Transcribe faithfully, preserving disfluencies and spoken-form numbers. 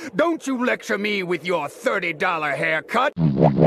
Don't you lecture me with your thirty dollar haircut.